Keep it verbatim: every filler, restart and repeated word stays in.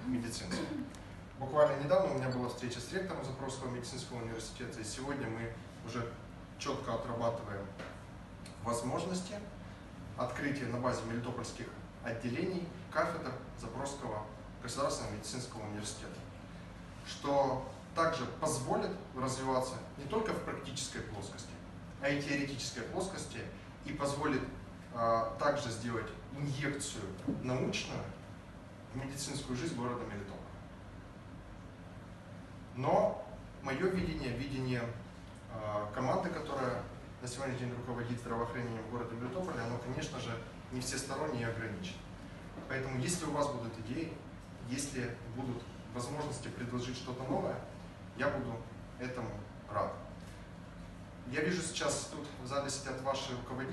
медицинских. Буквально недавно у меня была встреча с ректором Запорожского медицинского университета, и сегодня мы уже четко отрабатываем возможности открытия на базе мелитопольских отделений кафедр Запорожского государственного медицинского университета, что также позволит развиваться не только в практической плоскости, а и теоретической плоскости, и позволит а, также сделать инъекцию научную в медицинскую жизнь города Мелитополя. Но мое видение, видение э, команды, которая на сегодняшний день руководит здравоохранением города Мелитополя, оно, конечно же, не всесторонне и ограничено. Поэтому, если у вас будут идеи, если будут возможности предложить что-то новое, я буду этому рад. Я вижу сейчас, тут в зале сидят ваши руководители.